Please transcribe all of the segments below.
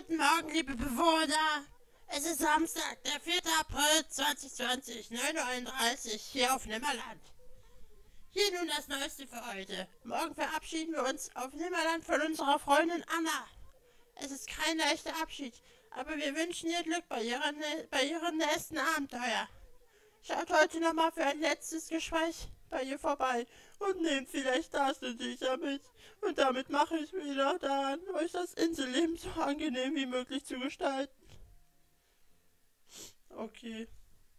Guten Morgen, liebe Bewohner. Es ist Samstag, der 4. April 2020, 9:31 Uhr hier auf Nimmerland. Hier nun das Neueste für heute. Morgen verabschieden wir uns auf Nimmerland von unserer Freundin Anna. Es ist kein leichter Abschied, aber wir wünschen ihr Glück bei ihrem nächsten Abenteuer. Schaut heute nochmal für ein letztes Gespräch bei ihr vorbei und nehmt vielleicht Taschentücher mit. Und damit mache ich wieder daran, euch das Inselleben so angenehm wie möglich zu gestalten. Okay.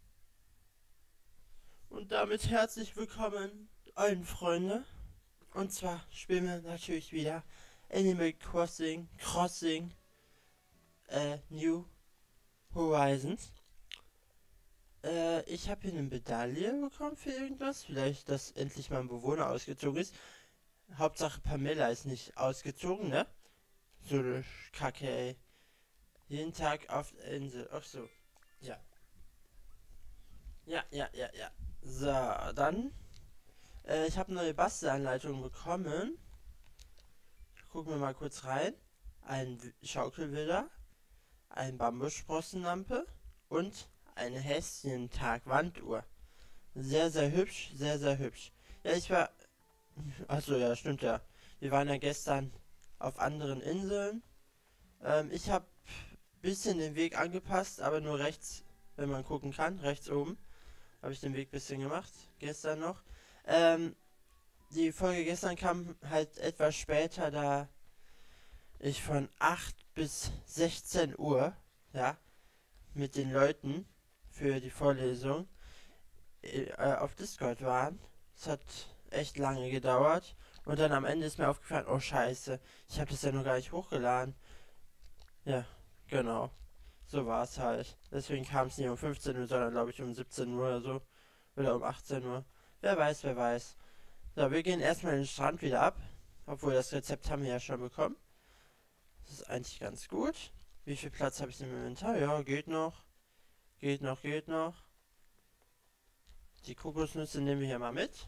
Und damit herzlich willkommen allen Freunde. Und zwar spielen wir natürlich wieder Animal Crossing New Horizons. Ich habe hier eine Medaille bekommen für irgendwas. Vielleicht, dass endlich mal ein Bewohner ausgezogen ist. Hauptsache Pamela ist nicht ausgezogen, ne? So eine Kacke, ey. Jeden Tag auf der Insel. Ach so. Ja. Ja. So, dann. Ich habe neue Bastelanleitungen bekommen. Gucken wir mal kurz rein. Ein Schaukelwilder, eine Bambussprossenlampe und eine Häschentag-Wanduhr. Sehr, sehr hübsch, sehr, sehr hübsch. Ja, ich war... Achso, ja, stimmt ja. Wir waren ja gestern auf anderen Inseln. Ich habe ein bisschen den Weg angepasst, aber nur rechts, wenn man gucken kann. Rechts oben habe ich den Weg ein bisschen gemacht. Gestern noch. Die Folge gestern kam halt etwas später, da ich von 8 bis 16 Uhr, ja, mit den Leuten für die Vorlesung auf Discord waren. Es hat echt lange gedauert. Und dann am Ende ist mir aufgefallen, oh scheiße, ich habe das ja noch gar nicht hochgeladen. Ja, genau. So war es halt. Deswegen kam es nicht um 15 Uhr, sondern glaube ich um 17 Uhr oder so. Oder um 18 Uhr. Wer weiß, wer weiß. So, wir gehen erstmal den Strand wieder ab. Obwohl das Rezept haben wir ja schon bekommen. Das ist eigentlich ganz gut. Wie viel Platz habe ich im Inventar? Ja, geht noch. Geht noch. Die Kokosnüsse nehmen wir hier mal mit.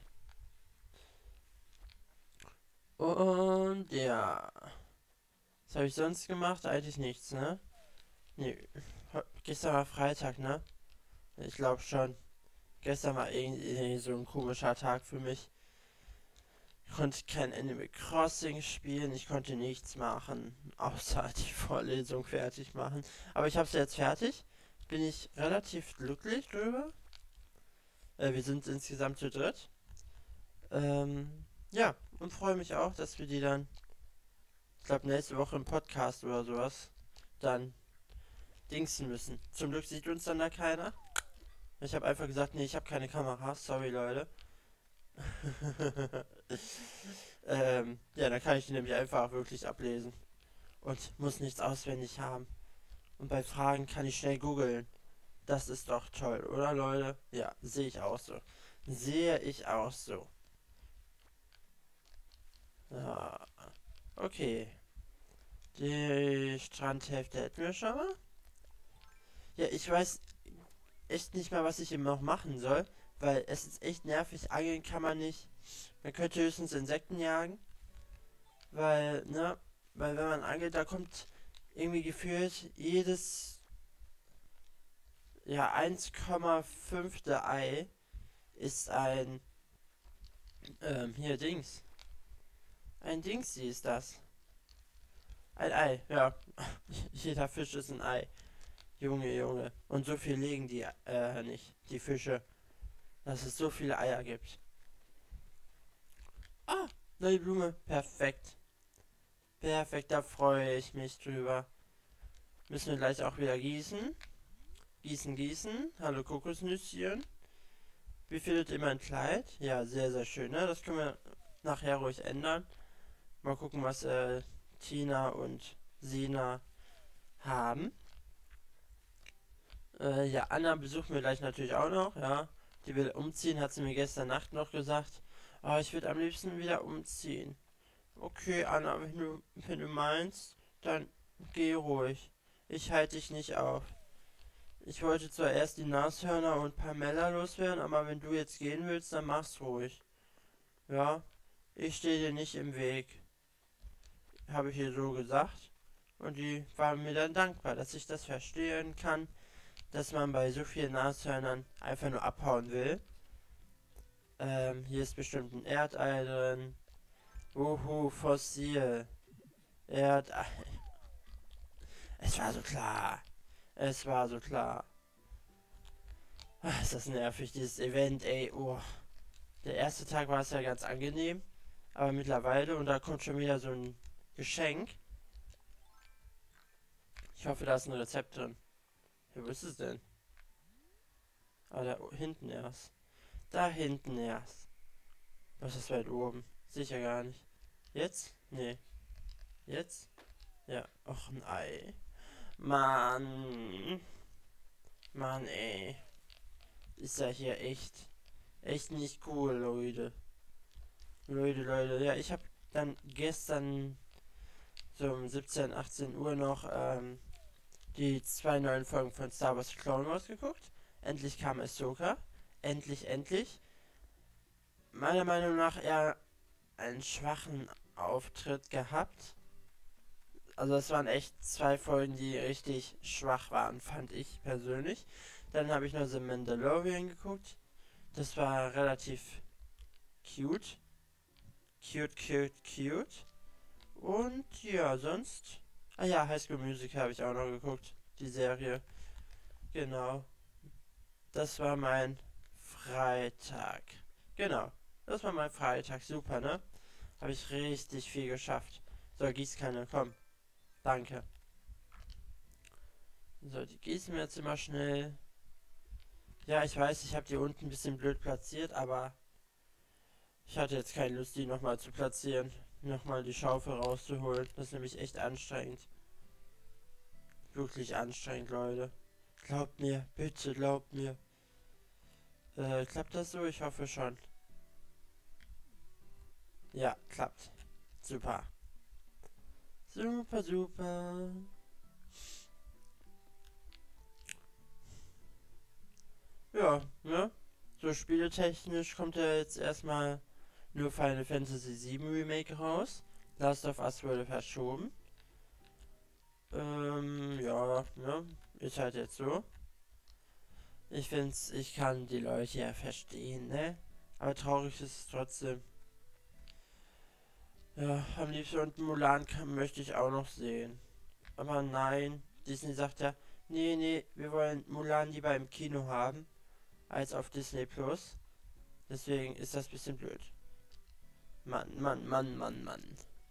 Und ja. Was habe ich sonst gemacht? Eigentlich nichts, ne? Nee. Gestern war Freitag, ne? Ich glaube schon. Gestern war irgendwie so ein komischer Tag für mich. Ich konnte kein Animal Crossing spielen, ich konnte nichts machen, außer die Vorlesung fertig machen. Aber ich habe sie jetzt fertig. Bin ich relativ glücklich drüber. Wir sind insgesamt zu dritt. Ja, und freue mich auch, dass wir die dann, ich glaube nächste Woche im Podcast oder sowas, dann dingsen müssen. Zum Glück sieht uns dann da keiner. Ich habe einfach gesagt, nee, ich habe keine Kamera, sorry Leute. Ja, dann kann ich die nämlich einfach wirklich ablesen. Und muss nichts auswendig haben. Und bei Fragen kann ich schnell googeln. Das ist doch toll, oder Leute? Ja, sehe ich auch so. Sehe ich auch so. Ja, okay. Die Strandhälfte hätten wir schon mal. Ja, ich weiß echt nicht mal, was ich eben noch machen soll. Weil es ist echt nervig. Angeln kann man nicht. Man könnte höchstens Insekten jagen. Weil, ne? Weil wenn man angelt, da kommt irgendwie gefühlt jedes 1,5. Ei ist ein hier Dings. Ein Dingsi ist das. Ein Ei, ja. Jeder Fisch ist ein Ei. Junge. Und so viel legen die nicht, die Fische. Dass es so viele Eier gibt. Ah, neue Blume. Perfekt. Perfekt, da freue ich mich drüber. Müssen wir gleich auch wieder gießen. Gießen. Hallo Kokosnüsschen. Wie findet ihr mein Kleid? Ja, sehr, sehr schön, ne? Das können wir nachher ruhig ändern. Mal gucken, was Tina und Sina haben. Ja, Anna besuchen wir gleich natürlich auch noch, ja. Die will umziehen, hat sie mir gestern Nacht noch gesagt. Aber ich würde am liebsten wieder umziehen. Okay, Anna, wenn du meinst, dann geh ruhig. Ich halte dich nicht auf. Ich wollte zwar erst die Nashörner und Pamela loswerden, aber wenn du jetzt gehen willst, dann mach's ruhig. Ja, ich stehe dir nicht im Weg. Habe ich ihr so gesagt. Und die waren mir dann dankbar, dass ich das verstehen kann, dass man bei so vielen Nashörnern einfach nur abhauen will. Hier ist bestimmt ein Erdei drin. Wuhu, Fossil. Erdei. Es war so klar. Es war so klar. Ach, ist das nervig, dieses Event, ey. Oh. Der erste Tag war es ja ganz angenehm. Aber mittlerweile, und da kommt schon wieder so ein Geschenk. Ich hoffe, da ist ein Rezept drin. Ja, wo ist es denn? Ah, da hinten erst. Da hinten erst. Was ist weit oben? Sicher gar nicht. Jetzt? Nee. Jetzt? Ja. Och, ein Ei. Mann. Mann, ey. Ist ja hier echt nicht cool, Leute. Leute. Ja, ich habe dann gestern so um 17, 18 Uhr noch die 2 neuen Folgen von Star Wars Clone Wars geguckt. Endlich kam Ahsoka. Endlich. Meiner Meinung nach eher einen schwachen Auftritt gehabt. Also es waren echt 2 Folgen, die richtig schwach waren, fand ich persönlich. Dann habe ich noch The Mandalorian geguckt. Das war relativ cute. Cute. Und ja, sonst... Ah ja, High School Musical habe ich auch noch geguckt. Die Serie. Genau. Das war mein Freitag. Genau. Das war mein Freitag. Super, ne? Habe ich richtig viel geschafft. So, Gießkanne, komm. Danke. So, die gießen wir jetzt immer schnell. Ja, ich weiß, ich habe die unten ein bisschen blöd platziert, aber ich hatte jetzt keine Lust, die nochmal zu platzieren. Nochmal die Schaufel rauszuholen. Das ist nämlich echt anstrengend. Wirklich anstrengend, Leute. Glaubt mir, bitte glaubt mir. Klappt das so? Ich hoffe schon. Ja, klappt. Super. Super. Ja, ne? So spieletechnisch kommt ja jetzt erstmal nur Final Fantasy VII Remake raus. Last of Us wurde verschoben. Ja, ne? Ist halt jetzt so. Ich kann die Leute ja verstehen, ne? Aber traurig ist es trotzdem. Ja, am liebsten und Mulan möchte ich auch noch sehen. Aber nein, Disney sagt ja, nee, wir wollen Mulan lieber im Kino haben, als auf Disney Plus. Deswegen ist das ein bisschen blöd. Mann.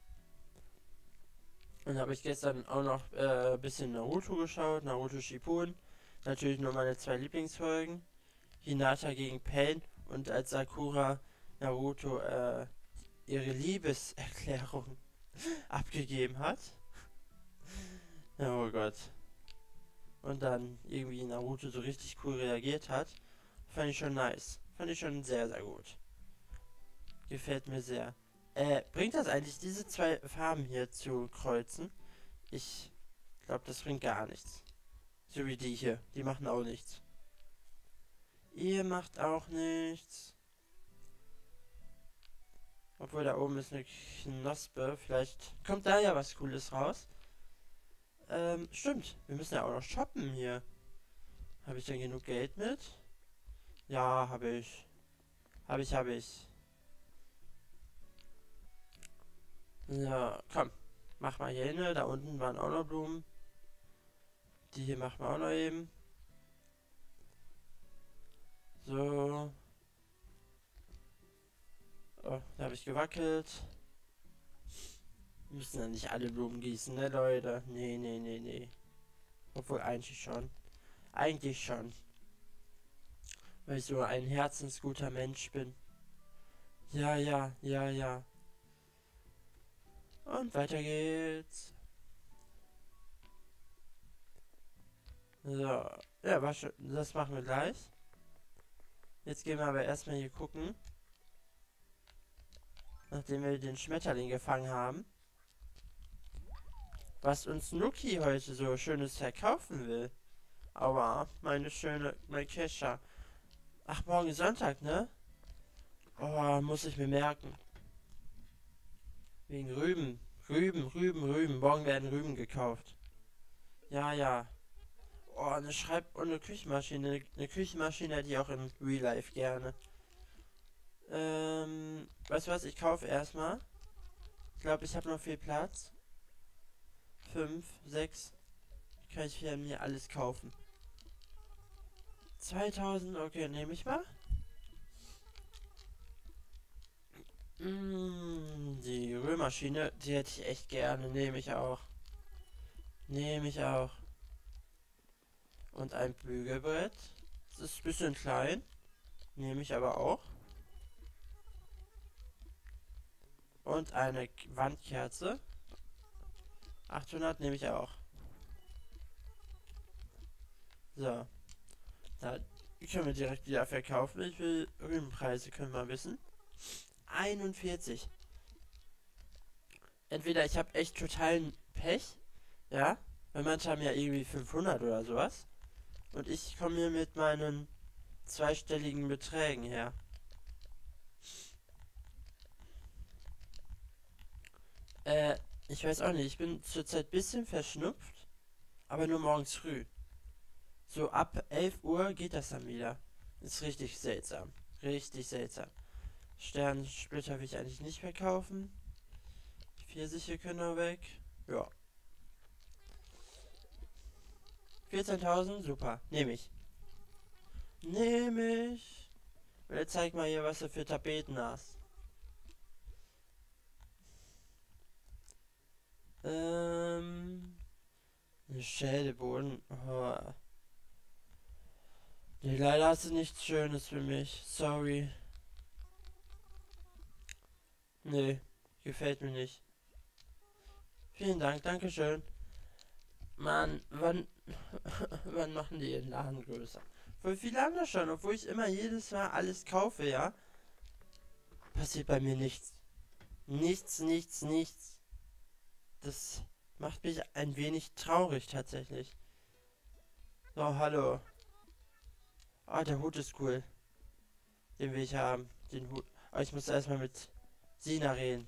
Dann habe ich gestern auch noch ein bisschen Naruto geschaut, Naruto Shippuden. Natürlich nur meine 2 Lieblingsfolgen. Hinata gegen Pain und als Sakura Naruto ihre Liebeserklärung abgegeben hat. Oh Gott. Und dann irgendwie Naruto so richtig cool reagiert hat. Fand ich schon nice. Fand ich schon sehr gut. Gefällt mir sehr. Bringt das eigentlich, diese 2 Farben hier zu kreuzen? Ich glaube, das bringt gar nichts. So wie die hier. Die machen auch nichts. Ihr macht auch nichts. Obwohl da oben ist eine Knospe. Vielleicht kommt da ja was Cooles raus. Stimmt. Wir müssen ja auch noch shoppen hier. Habe ich denn genug Geld mit? Ja, habe ich. Habe ich. Ja, komm. Mach mal hier hin. Da unten waren auch noch Blumen. Die hier machen wir auch noch eben. So. Oh, da habe ich gewackelt. Wir müssen ja nicht alle Blumen gießen, ne, Leute? Nee. Obwohl, eigentlich schon. Weil ich so ein herzensguter Mensch bin. Ja. Und weiter geht's. So. Ja, war schon. Das machen wir gleich. Jetzt gehen wir aber erstmal hier gucken. Nachdem wir den Schmetterling gefangen haben. Was uns Nuki heute so Schönes verkaufen will. Aber mein Kesha. Ach, morgen ist Sonntag, ne? Oh, muss ich mir merken. Wegen Rüben. Rüben. Morgen werden Rüben gekauft. Ja, ja. Oh, und eine Küchenmaschine. Eine Küchenmaschine, die auch im Real Life gerne. Weißt du was? Ich kaufe erstmal. Ich glaube, ich habe noch viel Platz. 5, 6. Kann ich hier mir alles kaufen. 2000, okay, nehme ich mal. Die Rührmaschine, die hätte ich echt gerne. Nehme ich auch. Und ein Bügelbrett. Das ist ein bisschen klein. Nehme ich aber auch. Und eine Wandkerze. 800 nehme ich auch. So. Da können wir direkt wieder verkaufen. Ich will Rübenpreise, können wir wissen. 41. Entweder ich habe echt totalen Pech. Ja. Weil manche haben ja irgendwie 500 oder sowas. Und ich komme hier mit meinen zweistelligen Beträgen her. Ich weiß auch nicht. Ich bin zurzeit ein bisschen verschnupft. Aber nur morgens früh. So ab 11 Uhr geht das dann wieder. Ist richtig seltsam. Sternensplitter will ich eigentlich nicht verkaufen. Die Pfirsiche können auch weg. Ja. 14.000, super. Nehme ich. Und jetzt zeig mal hier, was du für Tapeten hast. Eine Schädelboden. Oh. Nee, leider hast du nichts Schönes für mich. Sorry. Nee, gefällt mir nicht. Vielen Dank, Dankeschön. Mann, wann machen die ihren Laden größer? Vor wie lange schon, obwohl ich immer jedes Mal alles kaufe, ja? Passiert bei mir nichts. Nichts. Das macht mich ein wenig traurig tatsächlich. So, hallo. Ah, der Hut ist cool. Den will ich haben. Den Hut. Aber ich muss erstmal mit Sina reden.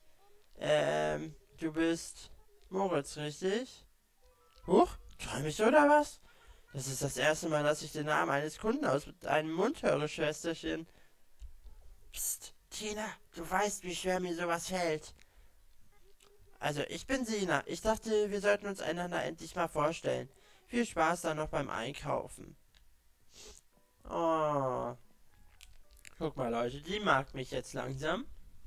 Du bist Moritz, richtig? Huch, träum ich oder was? Das ist das erste Mal, dass ich den Namen eines Kunden aus einem Mund höre, Schwesterchen. Psst, Tina, du weißt, wie schwer mir sowas fällt. Also, ich bin Sina. Ich dachte, wir sollten uns einander endlich mal vorstellen. Viel Spaß dann noch beim Einkaufen. Oh. Guck mal, Leute, die mag mich jetzt langsam.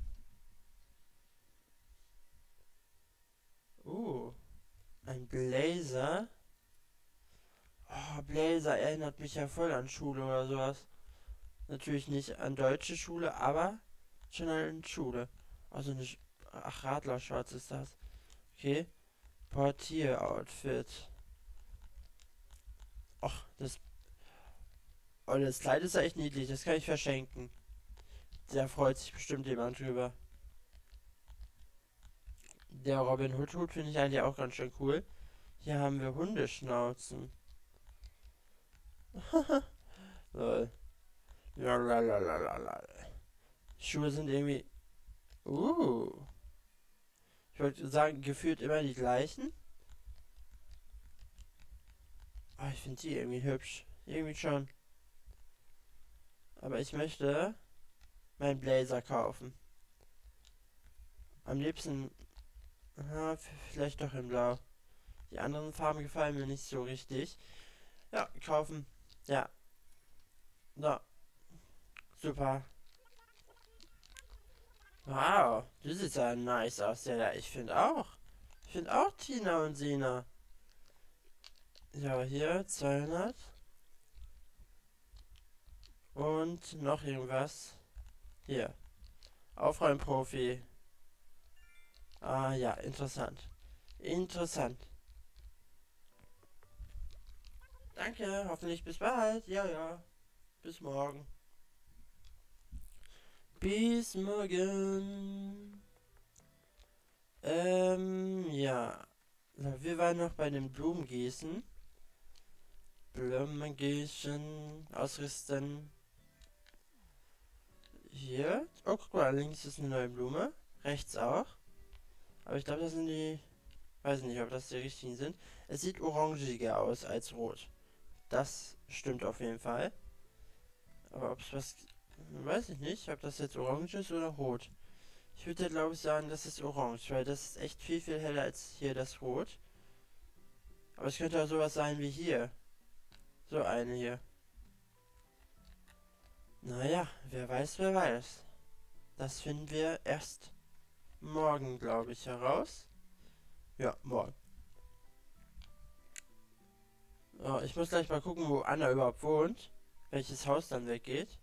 Ein Blazer. Oh, Blazer erinnert mich ja voll an Schule oder sowas. Natürlich nicht an deutsche Schule, aber schon an Schule. Also eine... Ach, Radlershorts ist das. Okay. Portier-Outfit. Och, das... Oh, das Kleid ist ja echt niedlich. Das kann ich verschenken. Da freut sich bestimmt jemand drüber. Der Robin Hood Hut finde ich eigentlich auch ganz schön cool. Hier haben wir Hundeschnauzen. Lol. Lalalala. Schuhe sind irgendwie... Ich wollte sagen, gefühlt immer die gleichen. Aber ich finde die irgendwie hübsch. Irgendwie schon. Aber ich möchte meinen Blazer kaufen. Am liebsten... Aha, vielleicht doch in Blau. Die anderen Farben gefallen mir nicht so richtig. Ja, kaufen. Ja. So. Super. Wow, du siehst ja nice aus. Ja, ich finde auch. Ich finde auch Tina und Sina. Ja, hier 200. Und noch irgendwas. Hier. Aufräumprofi. Ah ja, interessant. Danke, hoffentlich bis bald. Ja. Bis morgen. Bis morgen. Ja. So, wir waren noch bei den Blumengießen. Blumengießen. Ausrüsten. Hier. Oh, guck mal, links ist eine neue Blume. Rechts auch. Aber ich glaube, das sind die... Weiß nicht, ob das die richtigen sind. Es sieht orangiger aus als rot. Das stimmt auf jeden Fall. Aber ob es was... Weiß ich nicht, ob das jetzt orange ist oder rot. Ich würde glaube ich sagen, das ist orange, weil das ist echt viel, viel heller als hier das Rot. Aber es könnte auch sowas sein wie hier. So eine hier. Naja, wer weiß, wer weiß. Das finden wir erst morgen, glaube ich, heraus. Ja, morgen. Oh, ich muss gleich mal gucken, wo Anna überhaupt wohnt. Welches Haus dann weggeht.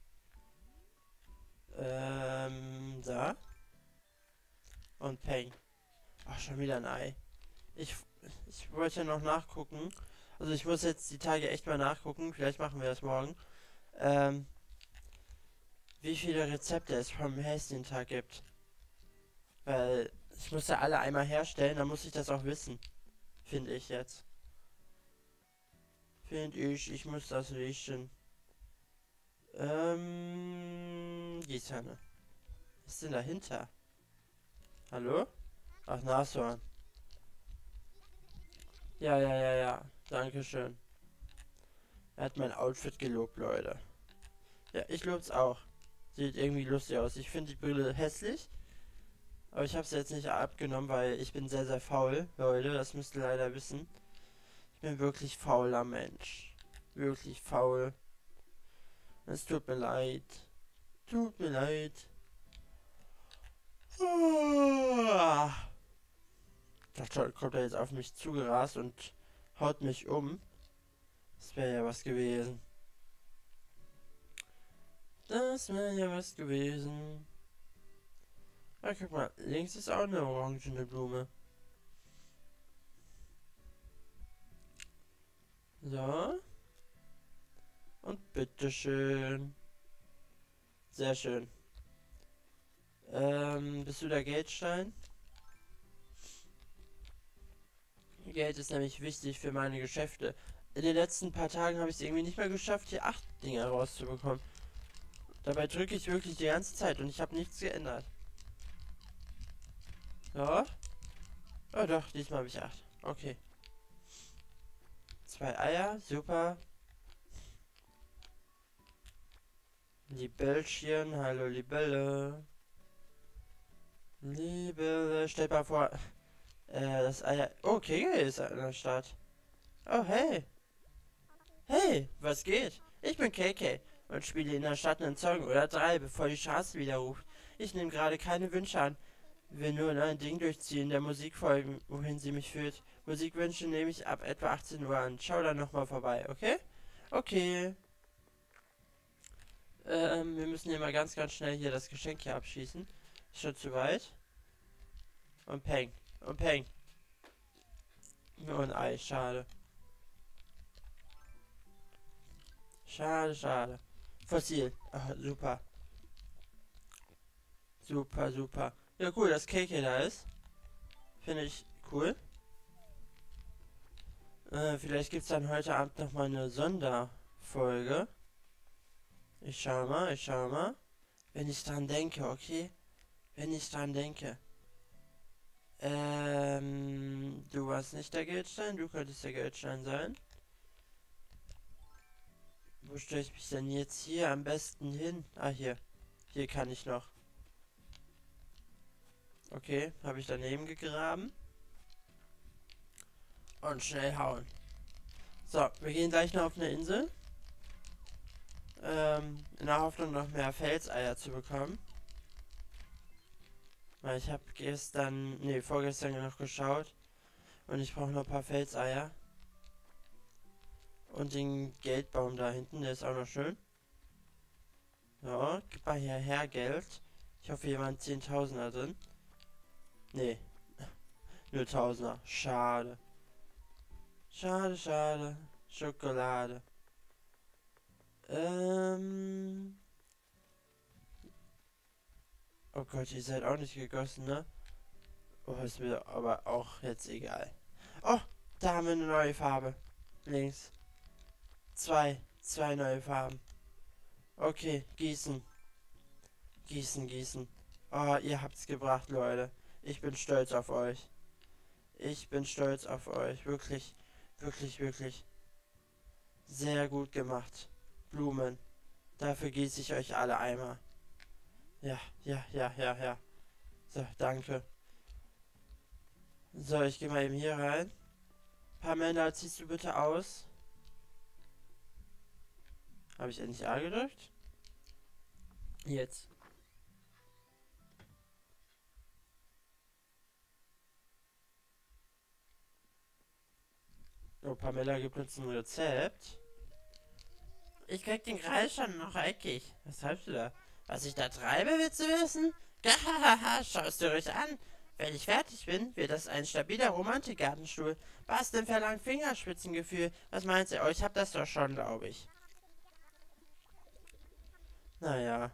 Da. Und Peng. Ach, schon wieder ein Ei. Ich, ich wollte ja noch nachgucken. Also ich muss jetzt die Tage echt mal nachgucken. Vielleicht machen wir das morgen. Wie viele Rezepte es vom Häschentag gibt. Weil ich muss ja alle einmal herstellen, dann muss ich das auch wissen. Finde ich jetzt. Ich muss das wissen. Gießkanne. Was ist denn dahinter? Hallo? Ach, Nashorn. Ja. Dankeschön. Er hat mein Outfit gelobt, Leute. Ja, ich lob's auch. Sieht irgendwie lustig aus. Ich finde die Brille hässlich. Aber ich habe sie jetzt nicht abgenommen, weil ich bin sehr, sehr faul, Leute. Das müsst ihr leider wissen. Ich bin wirklich fauler Mensch. Wirklich faul. Es tut mir leid. Tut mir leid. Da kommt er jetzt auf mich zugerast und haut mich um. Das wäre ja was gewesen. Das wäre ja was gewesen. Ah, guck mal, links ist auch eine orangene Blume. So. Und bitteschön. Sehr schön. Bist du der Geldstein? Geld ist nämlich wichtig für meine Geschäfte. In den letzten paar Tagen habe ich es irgendwie nicht mehr geschafft, hier 8 Dinge rauszubekommen. Dabei drücke ich wirklich die ganze Zeit und ich habe nichts geändert. Ja? Oh doch, diesmal habe ich 8. Okay. 2 Eier, super. Libellchen, hallo Libelle. Libelle, stell mal vor, das Eier... Oh, Kegel ist an der Start. Oh, hey. Hey, was geht? Ich bin KK und spiele in der Stadt einen Song oder 3, bevor die Straße wieder ruft. Ich nehme gerade keine Wünsche an. Will nur ein Ding durchziehen, der Musik folgen, wohin sie mich führt. Musikwünsche nehme ich ab etwa 18 Uhr an. Schau dann nochmal vorbei, okay? Okay. Wir müssen hier mal ganz, ganz schnell hier das Geschenk hier abschießen. Ist schon zu weit. Und Peng. Und Peng. Nur ein Ei, schade. Schade. Fossil. Ach, super. Super. Ja, cool, dass Cake da ist. Finde ich cool. Vielleicht gibt es dann heute Abend nochmal eine Sonderfolge. Ich schau mal. Wenn ich dran denke, okay? Wenn ich dran denke. Du warst nicht der Geldstein, du könntest der Geldstein sein. Wo stelle ich mich denn jetzt hier am besten hin? Ah, hier. Hier kann ich noch. Okay, habe ich daneben gegraben. Und schnell hauen. So, wir gehen gleich noch auf eine Insel. In der Hoffnung, noch mehr Felseier zu bekommen. Weil ich habe vorgestern noch geschaut. Und ich brauche noch ein paar Felseier. Und den Geldbaum da hinten, der ist auch noch schön. So, gib mal hierher Geld. Ich hoffe, hier waren 10.000er drin. Nee. Nur Tausender. Schade. Schade. Schokolade. Oh Gott, ihr seid auch nicht gegossen, ne? Oh, ist mir aber auch jetzt egal. Oh, da haben wir eine neue Farbe. Links. Zwei neue Farben. Okay, gießen. Oh, ihr habt's gebracht, Leute. Ich bin stolz auf euch. Ich bin stolz auf euch. Wirklich, wirklich, wirklich. Sehr gut gemacht. Blumen. Dafür gieße ich euch alle Eimer. Ja, ja, ja, ja, ja. So, danke. So, ich gehe mal eben hier rein. Pamela, ziehst du bitte aus? Habe ich endlich A gedrückt? Jetzt. Oh, Pamela gibt uns ein Rezept. Ich krieg den Kreis schon noch eckig. Was treibst du da? Was ich da treibe, willst du wissen? Gahahaha, schau's dir ruhig an. Wenn ich fertig bin, wird das ein stabiler Romantikgartenstuhl. Basteln verlangt Fingerspitzengefühl. Was meint ihr? Oh, ich hab das doch schon, glaube ich. Naja.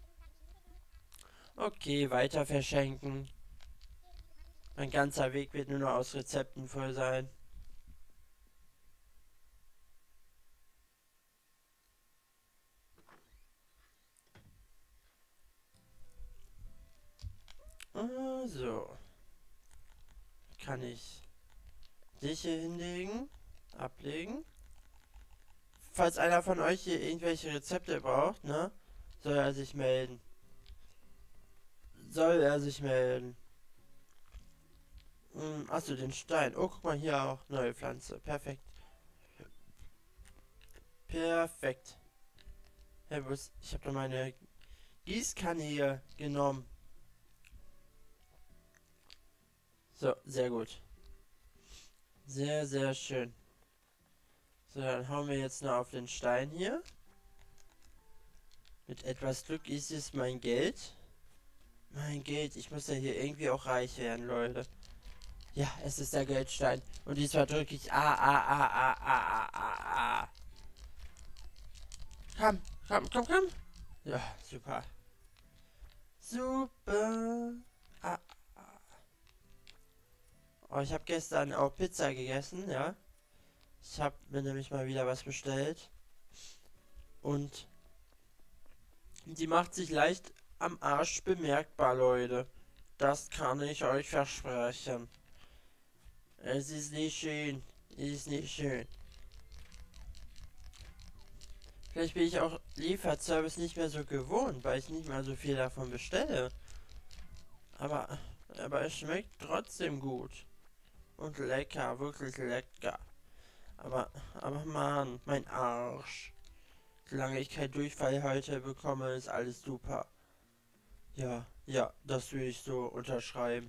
Okay, weiter verschenken. Mein ganzer Weg wird nur noch aus Rezepten voll sein. So. Kann ich dich hier hinlegen? Ablegen? Falls einer von euch hier irgendwelche Rezepte braucht, ne? Soll er sich melden. Soll er sich melden. Achso, den Stein. Oh, guck mal, hier auch neue Pflanze. Perfekt. Perfekt. Hey, ich habe da meine Gießkanne hier genommen. So, sehr gut. Sehr, sehr schön. So, dann hauen wir jetzt noch auf den Stein hier. Mit etwas Glück ist es mein Geld. Mein Geld, ich muss ja hier irgendwie auch reich werden, Leute. Ja, es ist der Geldstein. Und diesmal drücke ich A. Komm, komm, komm, komm. Ja, super. Super. Ah. Oh, ich habe gestern auch Pizza gegessen, ja. Ich habe mir nämlich mal wieder was bestellt. Und die macht sich leicht am Arsch bemerkbar, Leute. Das kann ich euch versprechen. Es ist nicht schön. Es ist nicht schön. Vielleicht bin ich auch Lieferservice nicht mehr so gewohnt, weil ich nicht mehr so viel davon bestelle. Aber es schmeckt trotzdem gut. Und lecker, wirklich lecker. Aber Mann, mein Arsch. Solange ich keinen Durchfall heute bekomme, ist alles super. Ja, ja, das will ich so unterschreiben.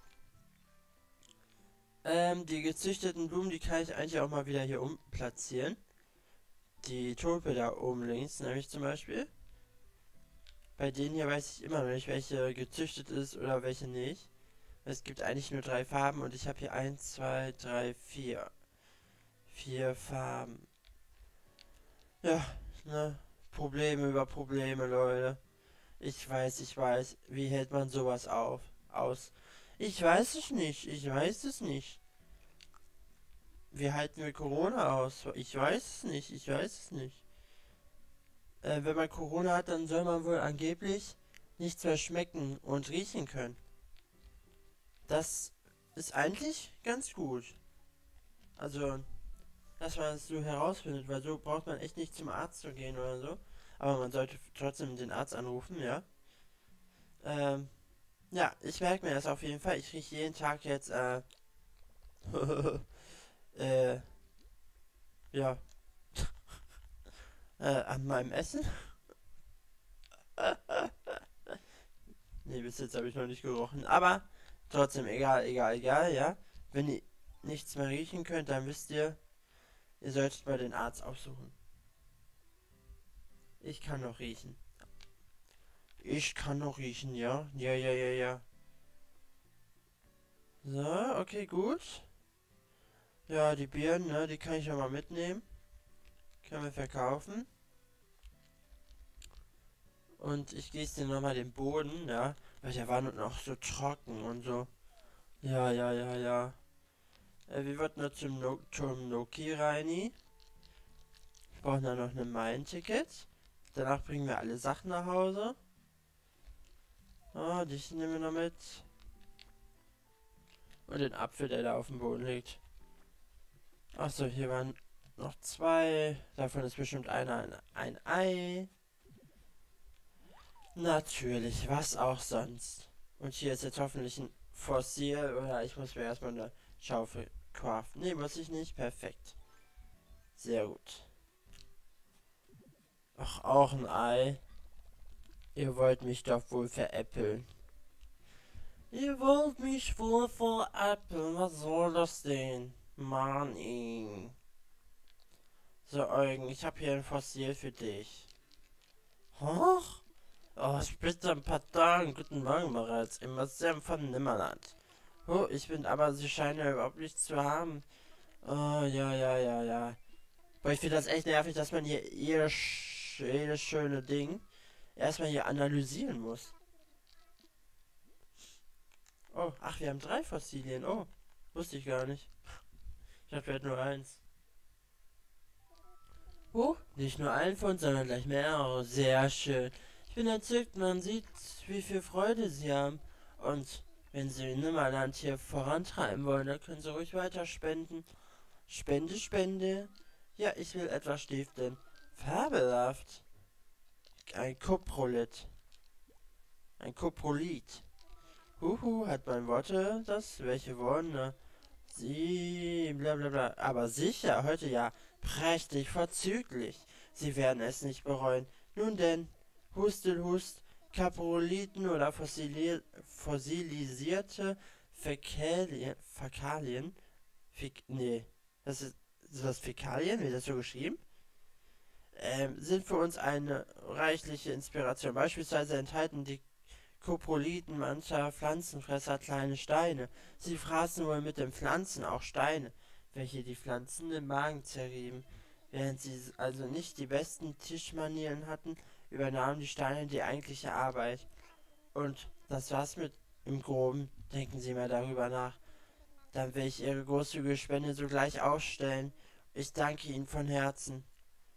Die gezüchteten Blumen, die kann ich eigentlich auch mal wieder hier platzieren. Die Tulpe da oben links, nämlich zum Beispiel. Bei denen hier weiß ich immer noch nicht, welche gezüchtet ist oder welche nicht. Es gibt eigentlich nur 3 Farben und ich habe hier 1, 2, 3, 4. 4 Farben. Ja, ne? Probleme über Probleme, Leute. Ich weiß. Wie hält man sowas aus? Ich weiß es nicht. Ich weiß es nicht. Wie halten wir Corona aus? Ich weiß es nicht. Ich weiß es nicht. Wenn man Corona hat, dann soll man wohl angeblich nichts mehr schmecken und riechen können. Das ist eigentlich ganz gut. Also, dass man es so herausfindet, weil so braucht man echt nicht zum Arzt zu gehen oder so. Aber man sollte trotzdem den Arzt anrufen, ja. Ja, ich merke mir das auf jeden Fall. Ich rieche jeden Tag jetzt, ja, an meinem Essen. Nee, bis jetzt habe ich noch nicht gerochen. Aber trotzdem, egal, ja. Wenn ihr nichts mehr riechen könnt, dann wisst ihr, ihr solltet mal den Arzt aufsuchen. Ich kann noch riechen. Ich kann noch riechen, ja. Ja. So, okay, gut. Ja, die Birnen, ne, die kann ich ja mal mitnehmen. Können wir verkaufen. Und ich gieße dir nochmal den Boden, ja. Weil der war noch so trocken und so. Ja. Wir wollten nur zum Noki Reini. Wir brauchen dann noch ein Meilen-Ticket. Danach bringen wir alle Sachen nach Hause. Oh, dich nehmen wir noch mit. Und den Apfel, der da auf dem Boden liegt. Achso, hier waren noch 2. Davon ist bestimmt einer ein Ei. Natürlich, was auch sonst. Und hier ist jetzt hoffentlich ein Fossil, oder ich muss mir erstmal eine Schaufel craften. Ne, muss ich nicht. Perfekt. Sehr gut. Ach, auch ein Ei. Ihr wollt mich doch wohl veräppeln. Ihr wollt mich wohl veräppeln. Was soll das denn? Mann, ey. So, Eugen, ich habe hier ein Fossil für dich. Hoch? Oh, Splitter, Pardon, guten Morgen, Moritz. Immer sehr von Nimmerland. Oh, ich bin aber, sie scheinen ja überhaupt nichts zu haben. Oh, ja. Aber ich finde das echt nervig, dass man hier jedes schöne Ding erstmal hier analysieren muss. Oh, ach, wir haben 3 Fossilien. Oh, wusste ich gar nicht. Ich dachte, wir hätten nur 1. Oh, nicht nur ein Pfund, sondern gleich mehrere. Sehr schön. Ich bin entzückt, man sieht, wie viel Freude sie haben. Und wenn sie Nimmerland hier vorantreiben wollen, dann können sie ruhig weiter spenden. Spende, Spende. Ja, ich will etwas stiften. Fabelhaft. Ein Koprolit. Ein Koprolit. Huhu, hat man Worte, das? Welche Worte? Sie, bla bla bla. Aber sicher, heute ja. Prächtig, vorzüglich. Sie werden es nicht bereuen. Nun denn, Hustel, Hust, Kaproliten oder fossilisierte Fäkalien. Nee, ist das Fäkalien? Wird das so geschrieben? Sind für uns eine reichliche Inspiration. Beispielsweise enthalten die Koproliten mancher Pflanzenfresser kleine Steine. Sie fraßen wohl mit den Pflanzen auch Steine, welche die Pflanzen im Magen zerrieben. Während sie also nicht die besten Tischmanieren hatten, übernahmen die Steine die eigentliche Arbeit. Und das war's mit im Groben. Denken Sie mal darüber nach. Dann will ich Ihre großzügige Spende sogleich ausstellen. Ich danke Ihnen von Herzen.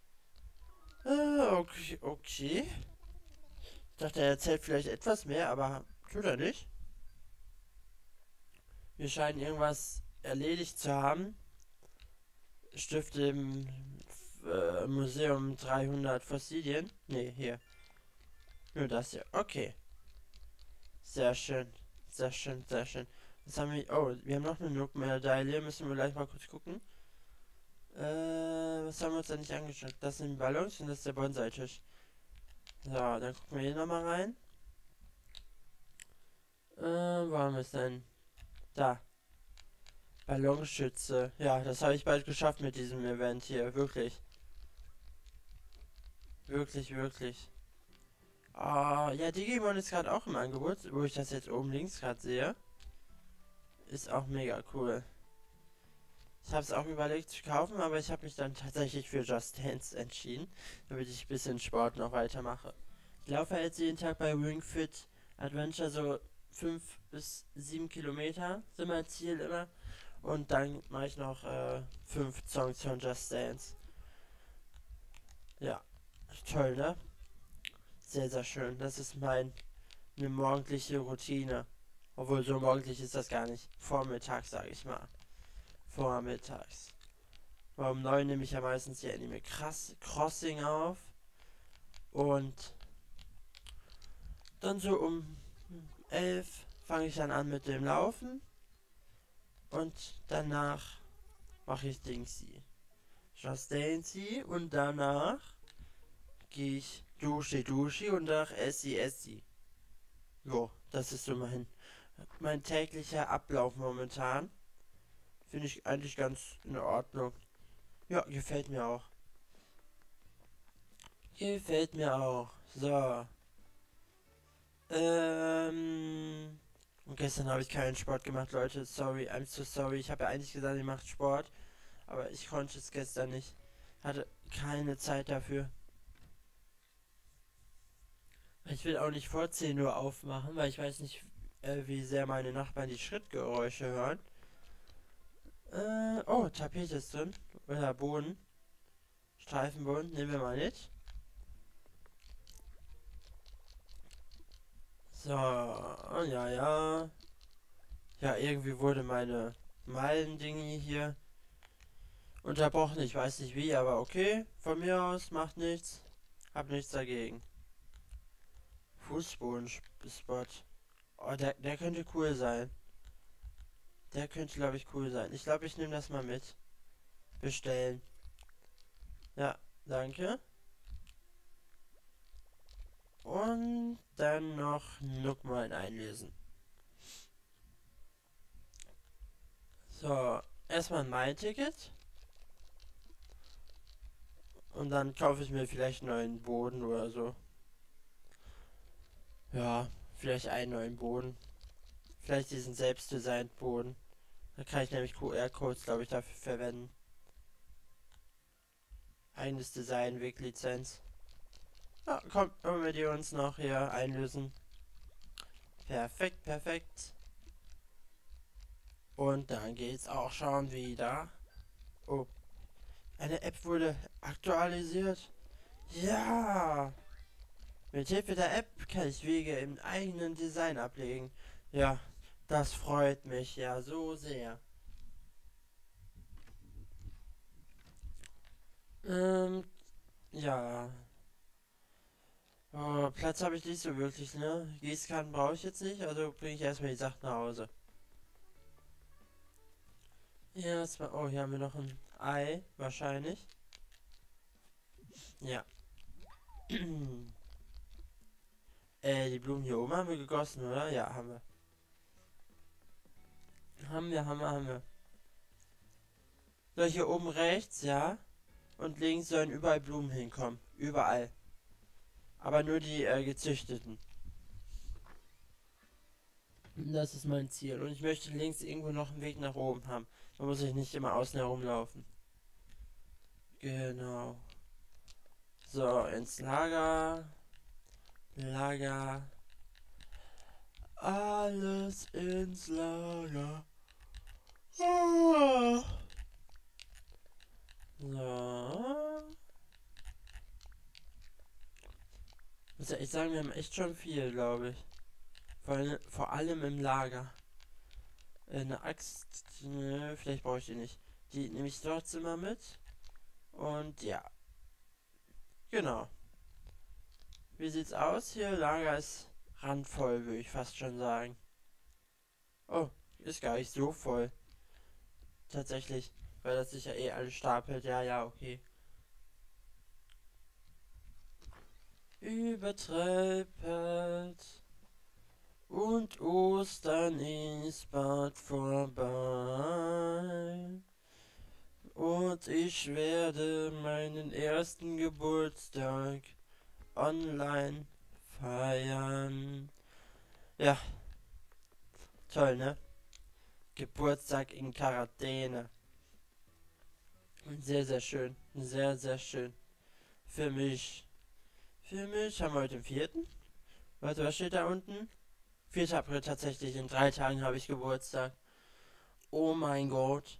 Okay. Ich dachte, er erzählt vielleicht etwas mehr, aber tut er nicht. Wir scheinen irgendwas erledigt zu haben. Stifte im Museum 300 Fossilien. Ne, hier. Nur das hier. Okay. Sehr schön. Sehr schön, sehr schön. Was haben wir? Oh, wir haben noch eine Nook-Medaille. Müssen wir gleich mal kurz gucken. Was haben wir uns da nicht angeschaut? Das sind die Ballons und das ist der Bonsai-Tisch. So, dann gucken wir hier nochmal rein. Wo haben wir es denn? Da. Ballonschütze. Ja, das habe ich bald geschafft mit diesem Event hier. Wirklich. Wirklich. Ah, ja, Digimon ist gerade auch im Angebot, wo ich das jetzt oben links gerade sehe. Ist auch mega cool. Ich habe es auch überlegt zu kaufen, aber ich habe mich dann tatsächlich für Just Dance entschieden, damit ich ein bisschen Sport noch weitermache. Ich laufe jetzt jeden Tag bei Ring Fit Adventure so 5 bis 7 Kilometer, sind mein Ziel immer. Und dann mache ich noch 5 Songs von Just Dance. Ja, toll, ne? Sehr, sehr schön. Das ist eine morgendliche Routine. Obwohl, so morgendlich ist das gar nicht. Vormittags, sage ich mal. Vormittags. Um 9 nehme ich ja meistens die Anime Crossing auf. Und dann so um 11 fange ich dann an mit dem Laufen. Und danach mache ich Dingsy. Just Dancey. Und danach gehe ich Duschi und danach Essi. Jo, das ist so mein täglicher Ablauf momentan. Finde ich eigentlich ganz in Ordnung. Ja, gefällt mir auch. So. Und gestern habe ich keinen Sport gemacht, Leute. Sorry, I'm so sorry. Ich habe ja eigentlich gesagt, ihr macht Sport. Aber ich konnte es gestern nicht. Hatte keine Zeit dafür. Ich will auch nicht vor 10 Uhr aufmachen, weil ich weiß nicht, wie sehr meine Nachbarn die Schrittgeräusche hören. Oh, Tapete ist drin. Oder Boden. Streifenboden, nehmen wir mal mit. So, ja. Ja, irgendwie wurde meine Meilendinge hier unterbrochen. Ich weiß nicht wie, aber okay. Von mir aus, macht nichts. Hab nichts dagegen. Fußbodenspot. Oh, der könnte cool sein. Der könnte, glaube ich, cool sein. Ich glaube, ich nehme das mal mit. Bestellen. Ja, danke. Und dann noch Nookmine einlösen. So, erstmal mein Ticket. Und dann kaufe ich mir vielleicht einen neuen Boden oder so. Ja, vielleicht einen neuen Boden. Vielleicht diesen selbstdesignten Boden. Da kann ich nämlich QR-Codes, glaube ich, dafür verwenden. Eigenes Design, Weglizenz. Ja, komm, wollen wir die uns noch hier einlösen. Perfekt, perfekt. Und dann geht's auch schon wieder. Oh, eine App wurde aktualisiert. Ja! Mit Hilfe der App kann ich Wege im eigenen Design ablegen. Ja, das freut mich ja so sehr. Ähm, ja. Oh, Platz habe ich nicht so wirklich, ne? Gießkannen brauche ich jetzt nicht, also bringe ich erstmal die Sachen nach Hause. Erstmal, oh, hier haben wir noch ein Ei, wahrscheinlich. Ja. Die Blumen hier oben haben wir gegossen, oder? Ja, haben wir. Haben wir. So, hier oben rechts, ja. Und links sollen überall Blumen hinkommen. Überall. Aber nur die gezüchteten. Das ist mein Ziel. Und ich möchte links irgendwo noch einen Weg nach oben haben. Da muss ich nicht immer außen herumlaufen. Genau. So, ins Lager. Lager. Alles ins Lager. Ah. So. Muss ja echt sagen, wir haben echt schon viel, glaube ich. Vor allem im Lager. Eine Axt, ne, vielleicht brauche ich die nicht. Die nehme ich trotzdem mal mit. Und ja, genau. Wie sieht's aus hier? Lager ist randvoll, würde ich fast schon sagen. Oh, ist gar nicht so voll. Tatsächlich, weil das sich ja eh alles stapelt. Ja, ja, okay. Übertreibend. Und Ostern ist bald vorbei. Und ich werde meinen ersten Geburtstag online feiern. Ja, toll, ne? Geburtstag in Quarantäne. Sehr, sehr schön. Sehr, sehr schön. Für mich. Für mich haben wir heute den 4. Warte, was steht da unten? 4. April tatsächlich. In 3 Tagen habe ich Geburtstag. Oh mein Gott.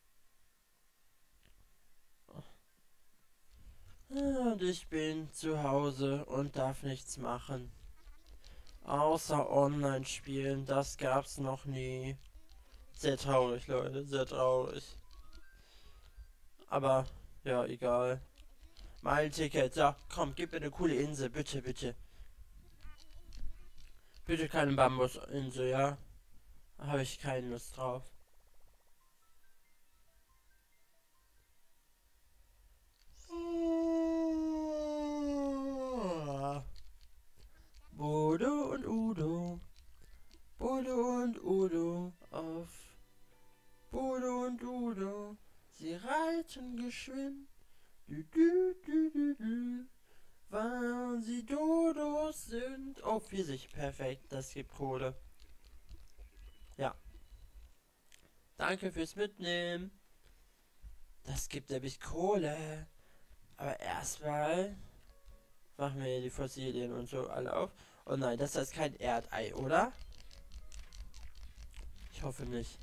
Und ich bin zu Hause und darf nichts machen. Außer online spielen. Das gab's noch nie. Sehr traurig, Leute. Sehr traurig. Aber, ja, egal. Mein Ticket. Ja, komm, gib mir eine coole Insel. Bitte, bitte. Bitte keine Bambusinsel, ja? Habe ich keine Lust drauf. Bodo und Udo. Bodo und Udo auf. Bodo und Udo. Sie reiten geschwind. Du, du, du, du, du. Weil sie Dodos sind. Oh, Pfirsich. Perfekt. Das gibt Kohle. Ja. Danke fürs Mitnehmen. Das gibt nämlich Kohle. Aber erstmal machen wir hier die Fossilien und so alle auf. Oh nein, das ist kein Erdei, oder? Ich hoffe nicht.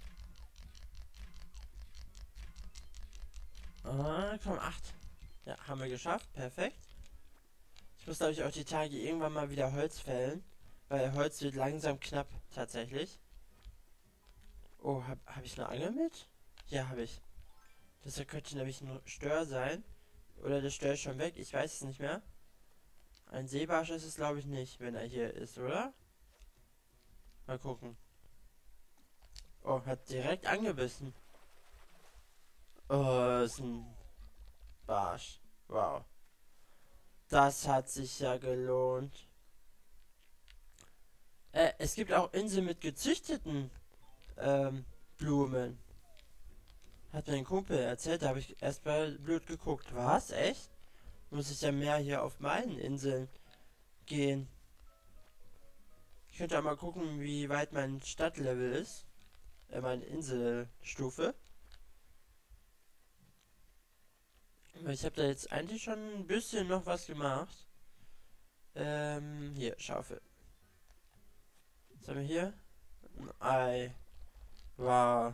Ah, komm, 8. Ja, haben wir geschafft. Perfekt. Ich muss, glaube ich, auch die Tage irgendwann mal wieder Holz fällen. Weil Holz wird langsam knapp, tatsächlich. Oh, hab ich eine Angel mit? Ja, habe ich. Das könnte nämlich ein Stör sein. Oder der Stör ist schon weg, ich weiß es nicht mehr. Ein Seebarsch ist es glaube ich nicht, wenn er hier ist, oder? Mal gucken. Oh, hat direkt angebissen. Oh, ist ein Barsch. Wow. Das hat sich ja gelohnt. Es gibt auch Inseln mit gezüchteten Blumen. Hat mein Kumpel erzählt, da habe ich erstmal blöd geguckt. Was? Echt? Muss ich ja mehr hier auf meinen Inseln gehen. Ich könnte auch mal gucken, wie weit mein Stadtlevel ist. Meine Inselstufe. Aber ich habe da jetzt eigentlich schon ein bisschen noch was gemacht. Hier, Schaufel. Was haben wir hier? Ein Ei. Wow.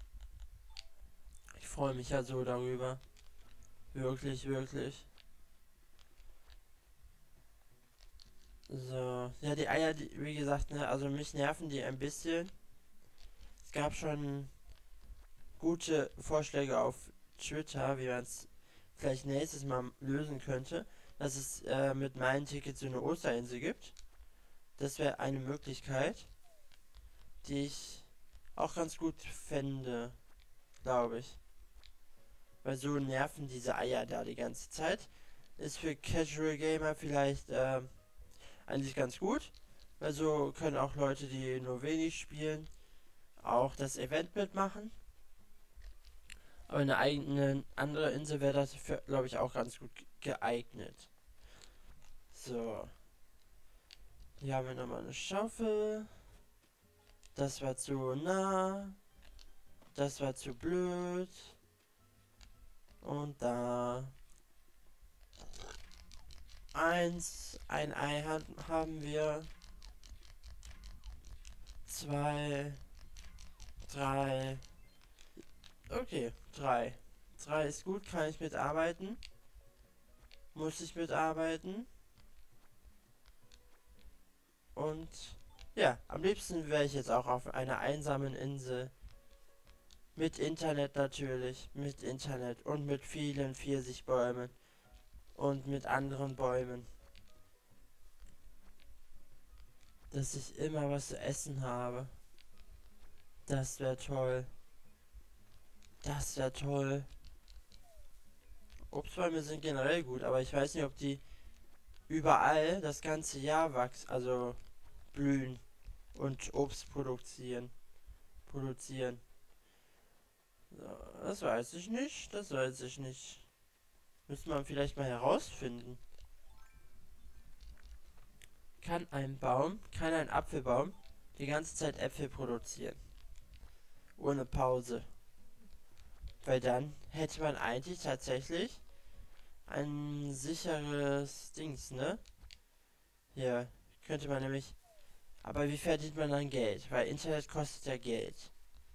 Ich freue mich ja so darüber. Wirklich, wirklich. So. Ja, die Eier, wie gesagt, ne, also mich nerven die ein bisschen. Es gab schon gute Vorschläge auf Twitter, wie man es vielleicht nächstes Mal lösen könnte, dass es mit meinen Tickets so eine Osterinsel gibt. Das wäre eine Möglichkeit, die ich auch ganz gut fände, glaube ich. Weil so nerven diese Eier da die ganze Zeit. Ist für Casual Gamer vielleicht eigentlich ganz gut. Weil so können auch Leute, die nur wenig spielen, auch das Event mitmachen. Aber eine eigene andere Insel wäre dafür, glaube ich, auch ganz gut geeignet. So. Hier haben wir nochmal eine Schaufel. Das war zu nah. Das war zu blöd. Und da. Ein Ei haben wir. 2, 3. Okay, 3. 3 ist gut, kann ich mitarbeiten. Muss ich mitarbeiten. Und ja, am liebsten wäre ich jetzt auch auf einer einsamen Insel. Mit Internet natürlich. Mit Internet und mit vielen Pfirsichbäumen. Und mit anderen Bäumen. Dass ich immer was zu essen habe. Das wäre toll. Das wäre toll. Obstbäume sind generell gut, aber ich weiß nicht, ob die überall das ganze Jahr wachsen, also blühen und Obst produzieren. So, das weiß ich nicht, das weiß ich nicht. Müsste man vielleicht mal herausfinden. Kann ein Apfelbaum die ganze Zeit Äpfel produzieren? Ohne Pause. Weil dann hätte man eigentlich tatsächlich ein sicheres Dings, ne? Hier könnte man nämlich. Aber wie verdient man dann Geld? Weil Internet kostet ja Geld.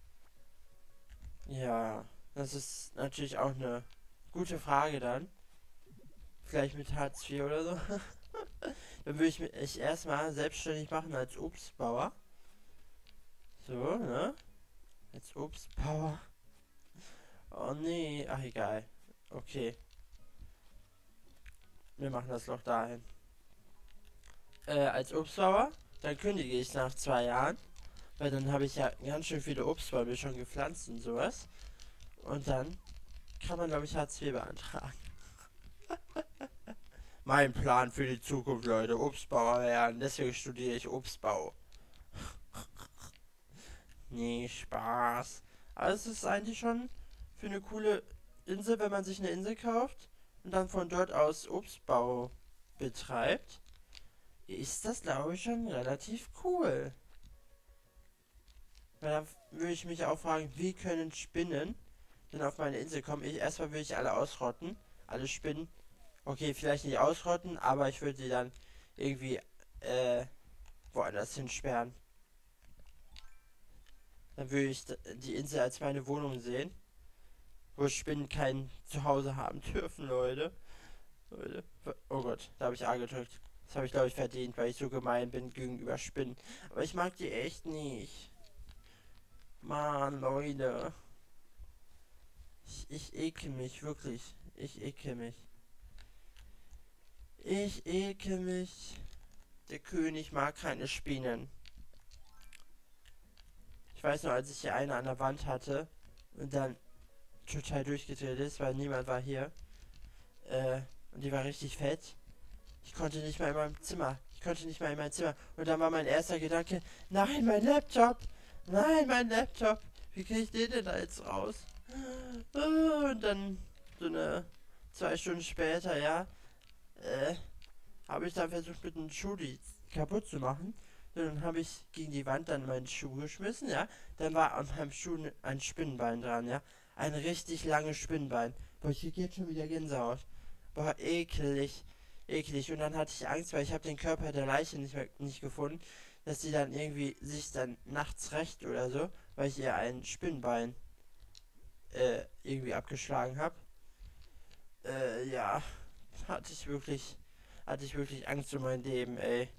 Ja, das ist natürlich auch eine gute Frage dann. Vielleicht mit Hartz IV oder so. Dann würde ich mich erstmal selbstständig machen als Obstbauer. So, ne? Als Obstbauer. Oh nee, ach egal. Okay, wir machen das Loch dahin. Als Obstbauer, dann kündige ich nach 2 Jahren. Weil dann habe ich ja ganz schön viele Obstbäume schon gepflanzt und sowas. Und dann kann man, glaube ich, Hartz IV beantragen. Mein Plan für die Zukunft, Leute, Obstbauer werden. Deswegen studiere ich Obstbau. Nee, Spaß. Aber es ist eigentlich schon für eine coole Insel, wenn man sich eine Insel kauft und dann von dort aus Obstbau betreibt, ist das, glaube ich, schon relativ cool. Weil da würde ich mich auch fragen, wie können Spinnen denn auf meine Insel kommen? Erstmal würde ich alle ausrotten. Alle Spinnen. Okay, vielleicht nicht ausrotten, aber ich würde sie dann irgendwie woanders hinsperren. Dann würde ich die Insel als meine Wohnung sehen. Wo Spinnen kein Zuhause haben dürfen, Leute. Leute. Oh Gott, da habe ich A gedrückt. Das habe ich, glaube ich, verdient, weil ich so gemein bin gegenüber Spinnen. Aber ich mag die echt nicht. Mann, Leute. Ich ekel mich, wirklich. Ich ekel mich. Ich ekel mich. Der König mag keine Spinnen. Ich weiß noch, als ich hier eine an der Wand hatte und dann total durchgedreht ist, weil niemand war hier. Und die war richtig fett. Ich konnte nicht mal in meinem Zimmer. Ich konnte nicht mal in mein Zimmer. Und dann war mein erster Gedanke, nein, mein Laptop. Nein, mein Laptop. Wie kriege ich den denn da jetzt raus? Und dann so eine 2 Stunden später, ja, habe ich dann versucht, mit einem Schuh die kaputt zu machen. So, dann habe ich gegen die Wand dann meinen Schuh geschmissen, ja. Dann war an meinem Schuh ein Spinnenbein dran, ja. Ein richtig langes Spinnenbein. Boah, ich krieg jetzt schon wieder Gänsehaut. Boah, eklig. Eklig. Und dann hatte ich Angst, weil ich habe den Körper der Leiche nicht gefunden, dass sie dann irgendwie sich dann nachts rächt oder so, weil ich ihr ein Spinnenbein irgendwie abgeschlagen habe. Ja, hatte ich wirklich Angst um mein Leben, ey.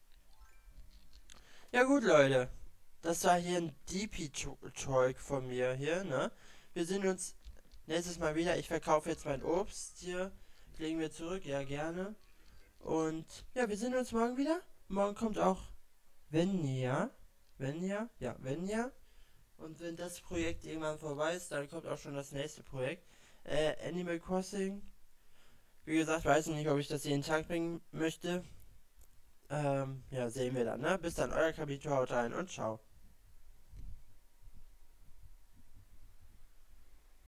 Ja gut, Leute. Das war hier ein DP-Talk von mir hier, ne? Wir sehen uns nächstes Mal wieder. Ich verkaufe jetzt mein Obst hier. Legen wir zurück, ja gerne. Und ja, wir sehen uns morgen wieder. Morgen kommt auch Venja. Venja? Ja, Venja. Und wenn das Projekt irgendwann vorbei ist, dann kommt auch schon das nächste Projekt. Animal Crossing. Wie gesagt, weiß ich nicht, ob ich das jeden Tag bringen möchte. Ja, sehen wir dann, ne? Bis dann, euer Kabito, haut rein und ciao.